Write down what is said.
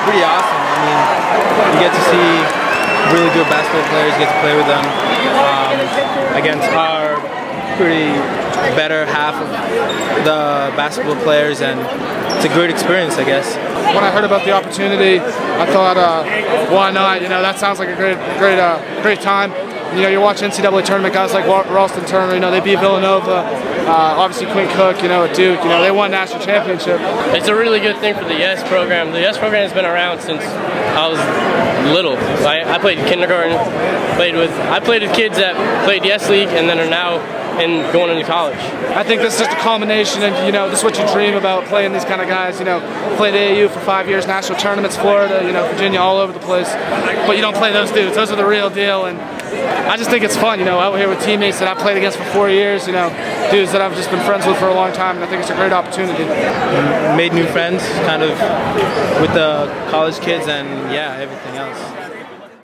pretty awesome. I mean, you get to see really good basketball players, get to play with them against our pretty better half of the basketball players, and it's a great experience, I guess. When I heard about the opportunity, I thought, why not? You know, that sounds like a great time. You know, you watch NCAA tournament guys like Ralston Turner. You know, they beat Villanova. Obviously, Quinn Cook. You know, at Duke. You know, they won national championship. It's a really good thing for the YES program. The YES program has been around since I was little. I played kindergarten. I played with kids that played YES League and then are now going into college. I think this is just a culmination, and you know, this is what you dream about, playing these kind of guys. You know, played AAU for 5 years, national tournaments, Florida, you know, Virginia, all over the place. But you don't play those dudes. Those are the real deal, and I just think it's fun. You know, out here with teammates that I've played against for 4 years. You know, dudes that I've just been friends with for a long time, and I think it's a great opportunity. Made new friends, kind of, with the college kids, and yeah, everything else.